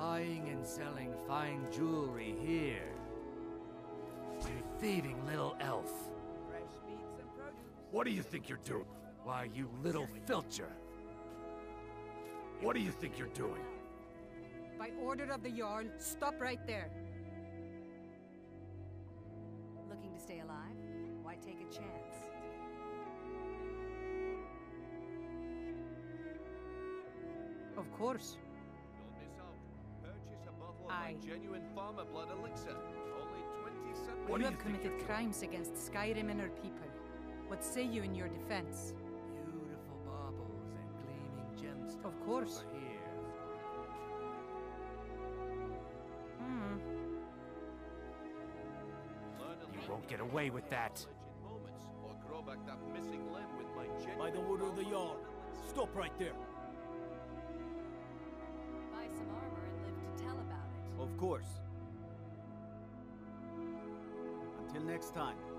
buying and selling fine jewelry here. You thieving little elf. Fresh meats and produce. What do you think you're doing? Why, you little filcher. What do you think you're doing? By order of the Jarl, stop right there. Looking to stay alive? Why take a chance? Of course. Don't miss out. Purchase a bottle of Aye. my genuine farmer blood elixir. Only 27. What You do have you think committed you're doing? crimes against Skyrim and her people. What say you in your defense? Beautiful baubles and gleaming gemstones. Of course. Over here. Learn a You little won't get away with that. knowledge in moments, or grow back that missing limb with my genuine By the order of the farmer Jarl. blood elixir. Stop right there. Buy some armor and live to tell about it. Of course. Until next time.